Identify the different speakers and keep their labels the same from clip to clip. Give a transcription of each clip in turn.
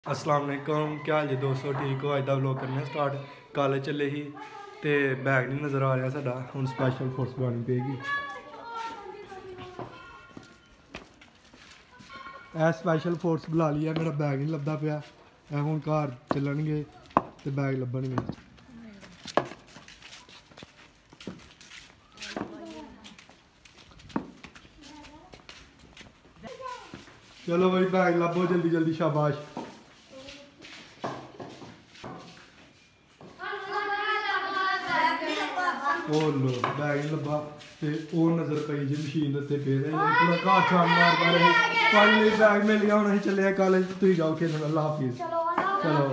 Speaker 1: अस्सलाम वालेकुम, क्या हाल जी दोस्तों, ठीक हो? अज का व्लॉग करने स्टार्ट। कॉलेज चले ही तो बैग नहीं नज़र आ रहा साडा, हुण स्पैशल फोर्स बनानी पेगी। स्पैशल फोर्स बुला लिया, मेरा बैग नहीं लभदा पिया। हुण घर चलणगे तो बैग लभणगे। चलो भाई बैग लभो जल्दी जल्दी, शाबाश। लो बैग नहीं लभा तो नज़र पई जी मशीन उत्ते पे पूरा घर छान मार रहे। फाइनली बैग मिल गया, हम चले कॉलेज। तुम जाओ खेलने, अल्लाह हाफिज़। चलो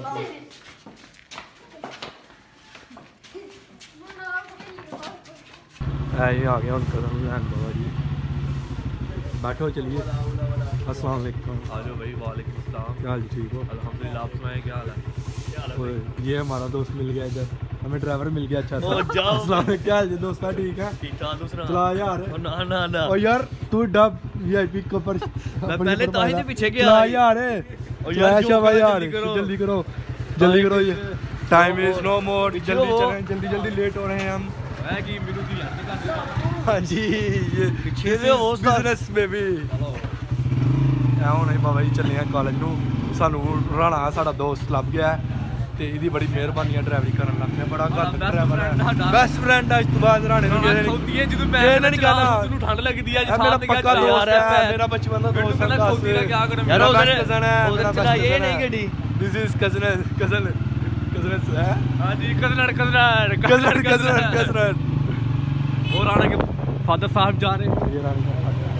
Speaker 1: ऐ आ गया हम कदम लैन बाबा जी। बैठो चलिए। अस्सलाम वालेकुम।
Speaker 2: आ जाओ भाई। वालेकुम अस्सलाम।
Speaker 1: क्या हाल जी, ठीक हो?
Speaker 2: अल्हम्दुलिल्लाह, आप सुनाएं क्या हाल है?
Speaker 1: ये हमारा दोस्त मिल गया इधर, हमें ड्राइवर मिल गया अच्छा सा।
Speaker 2: जाओ।
Speaker 1: अस्सलाम वालेकुम, क्या हाल जी दोस्ता, ठीक है?
Speaker 2: ठीक ठाक दूसरा
Speaker 1: चला यार।
Speaker 2: ना ना ना
Speaker 1: ओ यार तू डब वीआईपी को पर
Speaker 2: मैं पहले ताही से पीछे गया
Speaker 1: चला यार।
Speaker 2: ओ यार
Speaker 1: शाबाश यार,
Speaker 2: जल्दी करो।
Speaker 1: जल्दी करो ये टाइम इज नो मोर। जल्दी चलें, जल्दी जल्दी लेट हो रहे हैं हम।
Speaker 2: मैं की मेनू की
Speaker 1: हाँ जी, ये
Speaker 2: पीछे से हो
Speaker 1: बिजनेस बेबी। हुण बाबा जी चले हैं कॉलेज नूं। सानू राणा साडा दोस्त लभ गया ते इहदी बड़ी मेहरबानी है, ड्राइवरी करन लग पिया। बड़ा घट ड्राइवर है, बेस्ट फ्रेंड है। इस तो बाद राणे नूं
Speaker 2: खोती है जदों मैं नहीं कहना तैनूं ठंड लगदी है।
Speaker 1: मेरा पक्का दोस्त है, मेरा बचपन का दोस्त है।
Speaker 2: खोती दा क्या करूं
Speaker 1: यार, मेरा कजन है, मेरा
Speaker 2: चला ये नहीं गड्डी।
Speaker 1: This is cousin cousin cousin है।
Speaker 2: हां जी, कजन और राणा के फादर साहब जा रहे हैं।
Speaker 1: ये राणा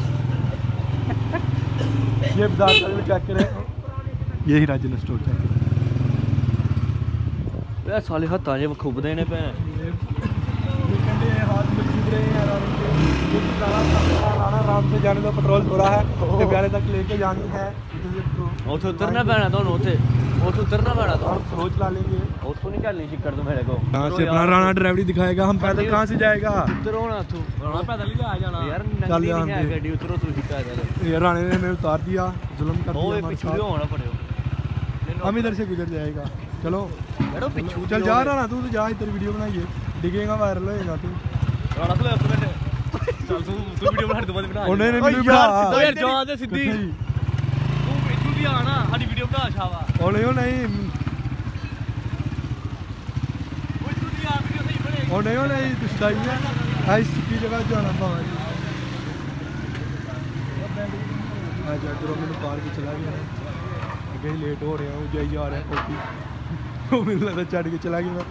Speaker 1: ये बाजार का चेक करें, यही राजन स्टोर चेक करें।
Speaker 2: ए साले हत्था जे खुबदे ने पे
Speaker 1: कंडे हाथ में चुभ रहे हैं। राणा राम से जाने का पेट्रोल थोड़ा है तो प्यारे तक लेके जानी है।
Speaker 2: उथे उतरना पैना तो उथे उतरना पैना तो
Speaker 1: रोज ला लेंगे।
Speaker 2: उथों नहीं चलनी चिक्कर तो मेरे को।
Speaker 1: कहां से अपना राणा ड्राइवरी दिखाएगा, हम पैदल कहां से जाएगा?
Speaker 2: उतरो ना तू, राणा पैदल ही आ जाना यार।
Speaker 1: चल
Speaker 2: नहीं है गाड़ी, उतरो तू सीधा पैदल।
Speaker 1: ये राणे ने हमें उतार दिया, जुल्म कर दिया हमारे
Speaker 2: साथ। पीछे होना पड़ेगा,
Speaker 1: हम इधर से गुजर जाएगा। चलो
Speaker 2: यारो पीछे
Speaker 1: चल जा राणा, तू तो जा, इधर वीडियो बनाइए, दिखेगा वायरल होएगा तू।
Speaker 2: राणा तो एक मिनट चल, तू वीडियो बना दे, बाद बना।
Speaker 1: ओने ने वीडियो बना
Speaker 2: यार, जा दे सीधी। तू पीछे भी आना, हमारी वीडियो बना छावा।
Speaker 1: ओने ओ नहीं ओ नहीं तू सही है। ऐसी की जगह जाना बाबा जी। आज करो, मैंने पार के चला गया, आगे लेट हो रहे हैं, जाई जा रहे हैं कॉफी। मुझे लगा चढ़ के चला गया।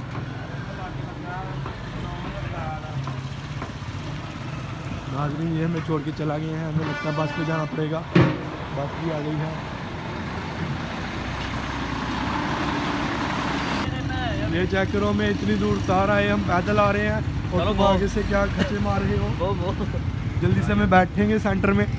Speaker 1: नाज़रीन ये हमें छोड़ के चला गए हैं, हमें लगता है बस पे जाना पड़ेगा। बस भी आ गई है। ये चेक करो, मैं इतनी दूर उतार आए, हम पैदल आ रहे हैं और तुम आगे से क्या खचे मार रहे हो। जल्दी से हमें बैठेंगे सेंटर में।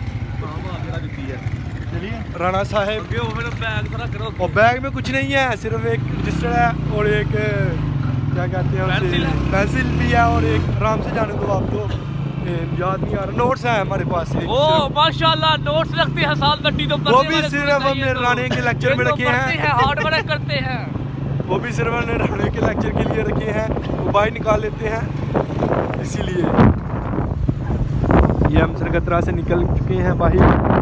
Speaker 1: चलिए राणा साहब, बैग और बैग में कुछ नहीं है, सिर्फ एक रजिस्टर है और एक क्या कहते हैं पेंसिल भी है और एक आराम से जाने दो आपको। याद नहीं आ रहा, नोट्स है हमारे पास।
Speaker 2: ओ माशाल्लाह, नोट्स लगते हैं साल बट्टी तो,
Speaker 1: वो भी सिर्फ हमने राणे के लेक्चर में रखे हैं।
Speaker 2: हार्ड वर्क करते हैं,
Speaker 1: वो भी सिर्फ हमने राणे के लेक्चर के लिए रखे हैं। वो बाहर निकाल लेते हैं, इसीलिए। ये हम सरकतरा से निकल चुके हैं बाहर।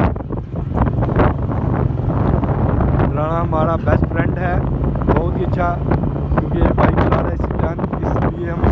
Speaker 1: राणा हमारा बेस्ट फ्रेंड है, बहुत ही अच्छा, क्योंकि ये बाइक चला रहा है इसलिए हम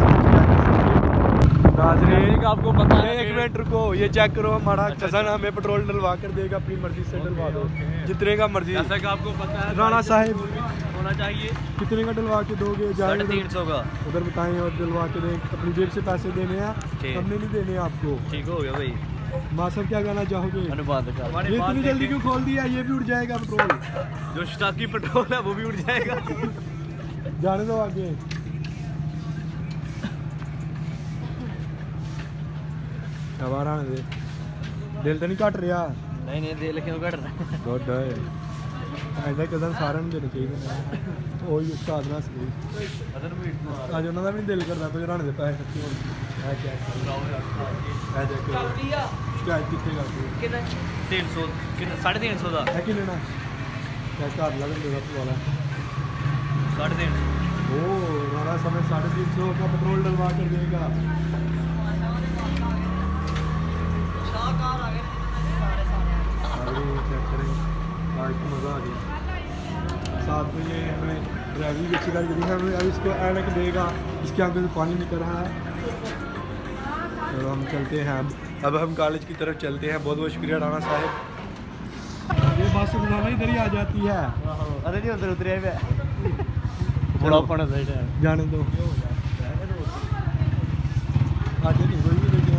Speaker 1: नाज़रीन आपको पता है। एक मिनट रुको, ये चेक करो, हमारा कज़न हमें पेट्रोल डलवा कर देगा, अपनी मर्जी से डलवा दो, जितने का मर्जी।
Speaker 2: जैसा कि आपको पता है
Speaker 1: राणा साहब
Speaker 2: होना चाहिए।
Speaker 1: कितने का डलवा के दोगे?
Speaker 2: 350 का
Speaker 1: उधर बताएं और डलवा के दें। अपनी जेब से पैसे देने हैं, हमने नहीं देने आपको।
Speaker 2: ठीक हो गया भाई।
Speaker 1: मासम क्या कहना चाहोगे?
Speaker 2: ये
Speaker 1: इतनी जल्दी क्यों खोल दिया? ये भी उड़ जाएगा पेट्रोल,
Speaker 2: जो स्टॉकी पेट्रोल है वो भी उड़ जाएगा।
Speaker 1: जाने दो आगे। दिल तो नहीं घट रहा?
Speaker 2: नहीं दिल क्यों घट रहा?
Speaker 1: गुड ऐसा कदम सारे देने चाहिए। ਉਹ ਹੀ ਉਸਤਾਦ ਨਾਲ ਸੀ ਅੱਜ ਉਹਨਾਂ ਦਾ ਵੀ ਦਿਲ ਕਰਦਾ ਪਿਆ ਰਾਣੇ ਦੇ ਪੈਸੇ ਖਰਚੇ ਹੋਣ। ਆ ਚੈੱਕ ਆ ਚੈੱਕ।
Speaker 2: 350
Speaker 1: ਕਿੱਥੇ ਕਰਦੇ?
Speaker 2: ਕਿੰਨਾ? 300 ਕਿੰਨਾ? 350 ਦਾ।
Speaker 1: ਹੈ ਕਿ ਲੈਣਾ? क्या घर लगा मेरा वाला
Speaker 2: 350
Speaker 1: ओ राणा समय 350 का पेट्रोल डलवा कर देगा। आज तो मज़ा आ गया। साथ में ये हमें ड्राइविंग भी अच्छी करके दी है। हमें अब इसको ऐनक देगा, इसके आगे से पानी निकल रहा है। तो हम चलते हैं अब हम कॉलेज की तरफ चलते हैं। बहुत बहुत शुक्रिया राणा साहब। ये बस रोजाना इधर ही आ जाती है।
Speaker 2: अरे नहीं उधर उतरे हुए बड़ा पड़ा साइड है
Speaker 1: जाने दो। आज नहीं कोई भी लेकिन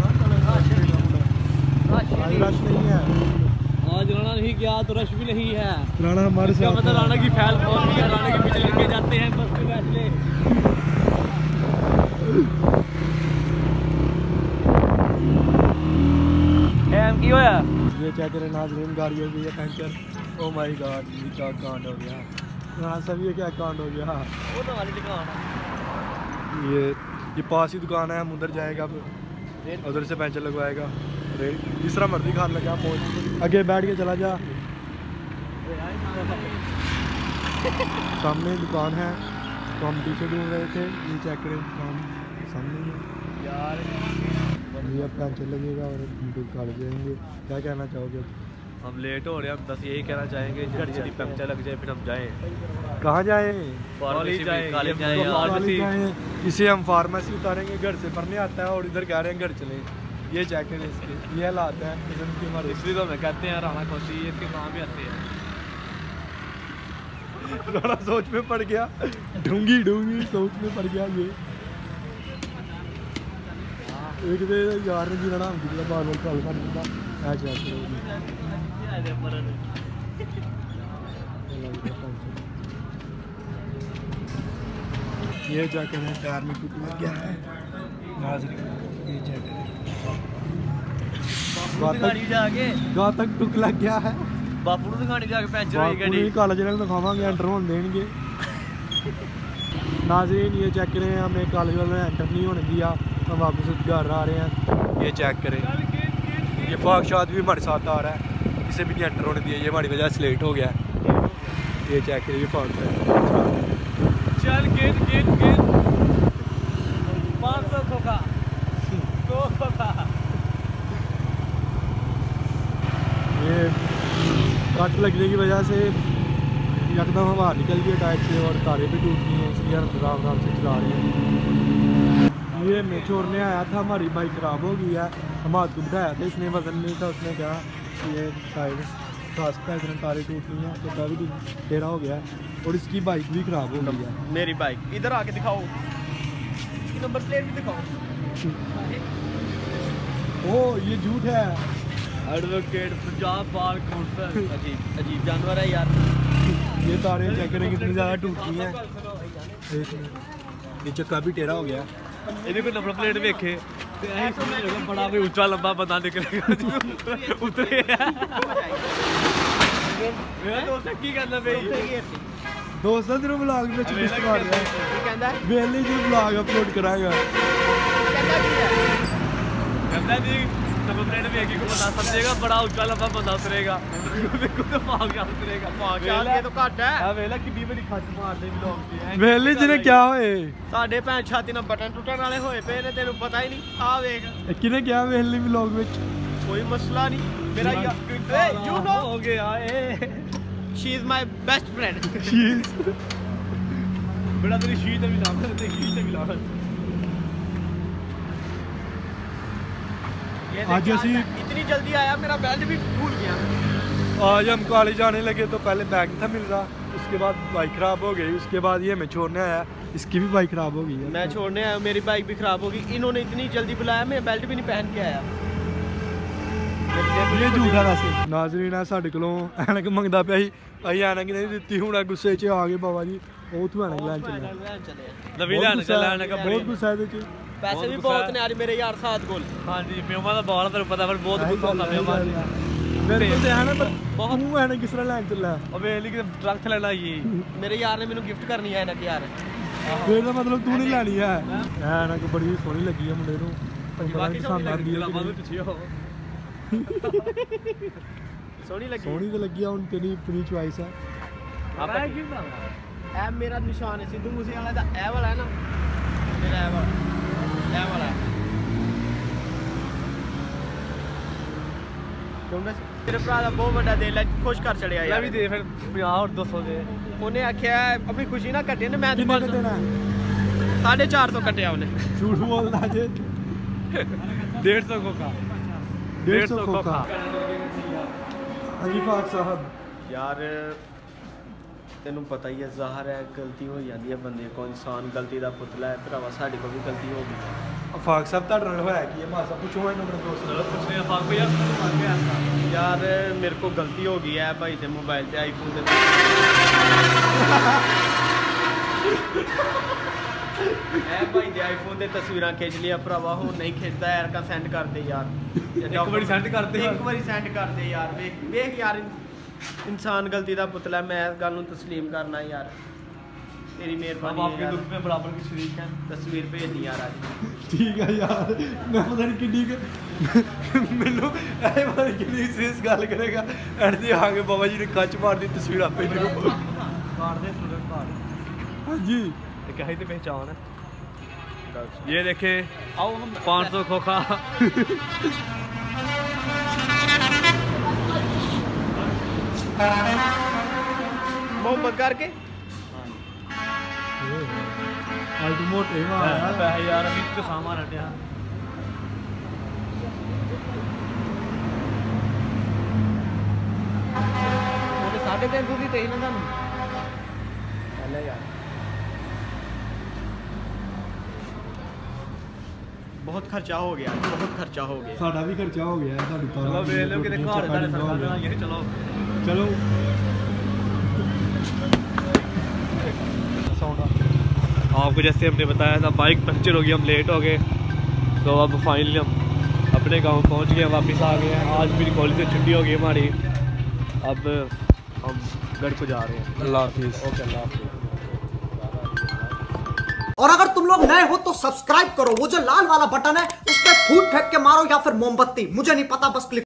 Speaker 1: आज रश नहीं है।
Speaker 2: आज राणा नहीं गया तो रश भी नहीं है।
Speaker 1: राणा हमारे साथ
Speaker 2: मतलब राणा की फैल बहुत है। राणा के पीछे लड़के जाते हैं बस में बैठ ले। की होया
Speaker 1: ये चेक करें नाज़रीन, गाड़ी हो गई है पंचर। ओ माय गॉड, ये क्या कांड हो गया। राणा साहब ये क्या कांड हो गया।
Speaker 2: वो तो वाली दुकान है।
Speaker 1: ये पास ही दुकान है। हम उधर जाएगा, उधर से पंचर लगवाएगा। जिस तरह मर्जी खान लगा पहुँच आगे बैठ के चला जा। सामने दुकान है तो हम पीछे ढूंढ रहे थे। ये चेक करें सामने
Speaker 2: यार
Speaker 1: ये पंचर लगेगा और कॉलेज जाएंगे। क्या कहना चाहोगे।
Speaker 2: हम लेट हो रहे हैं। हम बस यही कहना चाहेंगे जल्दी जल्दी पंचर लग जाए फिर हम जाएं।
Speaker 1: कहाँ जाएं।
Speaker 2: कॉलेज जाएं।
Speaker 1: इसे हम फार्मेसी उतारेंगे, घर से पढ़ने आता है और इधर कह रहे हैं घर चले। ये चेक करें इसके ये हालात है किस्म की हमारे।
Speaker 2: इसलिए तो मैं कहते हैं राणा खोसी इसके नाम भी आते हैं।
Speaker 1: राणा सोच में पड़ गया, ढूंगी सोच में पड़ गया। ये एक दे यार ने जीना नाम दिया बार बार कॉल कर दिया। ऐसे ये जैकेट है टायर में टूट लग गया है। ये जैकेट गातक टुक लग गया है।
Speaker 2: बापू ਨੂੰ ਦਿਖਾਣੀ ਜਾ ਕੇ ਪੈਂਚਰ ਹੋਈ ਗੱਡੀ।
Speaker 1: कॉलेज में दिखावांगे, एंटर होने देंगे। नाज़रीन ये चेक करें, हमें कॉलेज वाले ने एंटर नहीं होने दिया। हम वापस घर आ रहे हैं। ये चेक करें, ये फाकशाद भी हमारे साथ आ रहा है। इसे भी नहीं एंटर होने दिया। ये हमारी वजह से लेट हो गया। ये चेक करें, ये फाकशाद
Speaker 2: चल गेट 500 खोखा 100 खोखा।
Speaker 1: ये कट लगने की वजह से एकदम हवा निकल गई टायर से और तारें भी टूट गई हैं। इसलिए हम आराम से चला रहे हैं। ये मैं छोड़ने आया था, हमारी बाइक ख़राब हो गई है। हम हाथ को बिठाया था, इसने वजन नहीं था। उसने कहा ये टायर खास का इतना तारें टूटनी है तो भी टेढ़ा हो गया है और इसकी बाइक भी ख़राब हो गई है।
Speaker 2: मेरी बाइक इधर आके दिखाओ, नंबर प्लेट भी दिखाओ।
Speaker 1: ओ ये झूठ है।
Speaker 2: Advocate Punjab bar council. अजीब जानवर है यार।
Speaker 1: ये तारें चेक करें कितनी ज़्यादा टूटती हैं। ये चक्का भी टेढ़ा हो गया।
Speaker 2: ਇਹਦੀ ਕੋਈ ਨੰਬਰ ਪਲੇਟ ਵੇਖੇ ਤੇ ਐਂ ਸਮਝੇਗਾ ਬੜਾ ਵੀ ਉੱਚਾ ਲੰਬਾ ਬੰਦਾ ਨਿਕਲੇਗਾ ਉਤਰੇ ਇਹ ਦੋਸਤ ਕੀ ਕਹਿੰਦਾ ਬਈ
Speaker 1: ਦੋਸਤਾਂ ਦੇ ਵਲੌਗ ਵਿੱਚ ਲਿਸਟ ਕਰ ਰਿਹਾ
Speaker 2: ਕੀ ਕਹਿੰਦਾ
Speaker 1: ਵੇਲੇ ਜੀ ਵਲੌਗ ਅਪਲੋਡ ਕਰਾਂਗਾ।
Speaker 2: ਕਹਿੰਦਾ ਜੀ ਨੰਬਰ ਪਲੇਟ ਵੇਖ ਕੇ ਕੋਈ ਬੰਦਾ ਸਮਝੇਗਾ ਬੜਾ ਉੱਚਾ ਲੰਬਾ ਬੰਦਾ ਉਤਰੇਗਾ। ਦੇਖੋ ਤੇ ਭਾਗ ਜਾ ਉਤਰੇਗਾ। ਭਾਗ ਜਾ ਇਹ ਤਾਂ ਘੱਟ ਹੈ। ਆ ਵੇਲਾ ਕਿੰਨੀ ਵਾਰੀ ਖੱਜ ਮਾਰਦੇ ਵਲੌਗ ਤੇ
Speaker 1: ਵੇਲੇ ਜੀ ਨੇ ਕਿਹਾ ਹੋਏ
Speaker 2: ਸਾਡੇ ਭੈਣ ਛਾਤੀ ਨਾਲ ਬਟਨ ਟੁੱਟਣ ਵਾਲੇ ਹੋਏ ਪਏ ਨੇ ਤੈਨੂੰ ਪਤਾ ਹੀ ਨਹੀਂ। ਆ ਵੇਖ
Speaker 1: ਕਿਹਨੇ ਕਿਹਾ ਵੇਲੇ ਵਲੌਗ ਵਿੱਚ
Speaker 2: ਕੋਈ ਮਸਲਾ ਨਹੀਂ ਮੇਰਾ ਯੂ ਨੋ ਹੋ ਗਿਆ ਏ she is my best friend.
Speaker 1: She is
Speaker 2: ਬੜਾ ਤੇਰੀ ਸ਼ੀ ਤੇ ਵੀ ਲਾ ਤੇ ਸ਼ੀ ਤੇ ਵੀ ਲਾ।
Speaker 1: आज असी
Speaker 2: इतनी जल्दी आया मेरा बेल्ट भी भूल गया।
Speaker 1: आज हम कॉलेज जाने लगे तो पहले बैग था मिल रहा, उसके बाद बाइक ख़राब हो गई। उसके बाद ये मैं छोड़ने आया, इसकी भी बाइक ख़राब हो गई है।
Speaker 2: मैं छोड़ने आया, मेरी बाइक भी ख़राब हो गई। इन्होंने इतनी जल्दी बुलाया, मैं बेल्ट भी नहीं पहन के आया।
Speaker 1: ये झूठा दस नाज़रीन है साढ़े कोलों ऐनक मंगदा पिया सी, असीं ऐनक नहीं दित्ती। हुण गुस्से च आ गए बाबा जी, उत्थों ऐनक लैन चले
Speaker 2: नवीं लैन चले।
Speaker 1: बहुत गुस्सा है इहदे च।
Speaker 2: पैसे भी बहुत ने यार मेरे यार 7 गोल। हां जी प्योमा दा बाल तेरे पता, पर बहुत गुस्सा होंदा प्योमा
Speaker 1: मेरे को है ना, पर बहुत मुंह है ना किस तरह लैन चला।
Speaker 2: अबे लेकिन ट्रक लेना ये मेरे यार ने मैंने गिफ्ट करनी है ना कि यार
Speaker 1: फिर तो मतलब तू नहीं लैनी है ना। कि बड़ी सोहनी लगी है मुंडे नूं,
Speaker 2: बाकी
Speaker 1: पसंद आंदी है।
Speaker 2: सोहनी लगी,
Speaker 1: सोहनी तो लगी है। हुण तेरी अपनी चॉइस है।
Speaker 2: ए मेरा निशान है सिद्धू मूसेवाला दा ए वाला है ना मेरा ए वाला है तेरे भरा दा बहुत बड़ा दिल है खुश कर चलिया यार भी दे फिर 50 और 200 दे उन्हें आख्या अपनी खुशी ना कटे ना मैं 450 कटिया उन्हें
Speaker 1: झूठ बोलना जे
Speaker 2: 150 खोखा
Speaker 1: 150 खोखा हाजी फाक साहब यार तेनू पता ही है ज़ाहिर है गलती हो जाती है बंदे को इंसान गलती का पुतला है भरावा साढ़े को भी गलती हो गई फाक साहब तुहाडे नाल होया कि मासा पुछो इन्हू अपने दोस्त चलो पुछने फाक को यार मेरे को गलती हो गई है भाई ते मोबाइल ते आईफोन ते भाई दे आईफोन दे तस्वीरां खिंच लिया भरावा हो नहीं खिंचदा यार का सेंड कर दे यार एक बारी सेंड कर दे यार देख यार इंसान गलती का पुतला मैं इस गल नूं तस्लीम करना यार तेरी मेहरबानी आपके दुख में बराबर की शरीक है तस्वीर भेज दी यार आज ठीक है यार मैं पता नहीं किड्डी मैनू ऐ पता नहीं किड्डी सीरियस गल करेगा एंड दी आगे बाबा जी ने कच मार दी तस्वीर आपे मार दे स्टूडेंट मार हां जी कहीं तो पहचान है ये देखे 500 खोखा मोहब्बत करके अल्टीमेट पैसे यार अभी तो सामान हटिया ਉਹਨੇ 350 ਦੀ ਤੇ ਇਹਨਾਂ ਨੂੰ ਪਹਿਲੇ यार बहुत खर्चा हो गया साडा भी खर्चा हो गया चलो ਵੇਖ ਲਿਓ ਕਿਤੇ ਘਰ ਦਾ ਸਰਕਾਰ ये चलो आपको जैसे हमने बताया था बाइक पंक्चर हो गई हम लेट हो गए तो अब फाइनली हम अपने गांव पहुंच गए वापस आ गए हैं आज मेरी कॉलेज से छुट्टी हो गई हमारी अब हम घर को जा रहे हैं अल्लाह हाफिज़ ओके अल्लाह हाफिज़
Speaker 3: और अगर तुम लोग नए हो तो सब्सक्राइब करो वो जो लाल वाला बटन है उस पर फूट फेंक के मारो या फिर मोमबत्ती मुझे नहीं पता बस क्लिक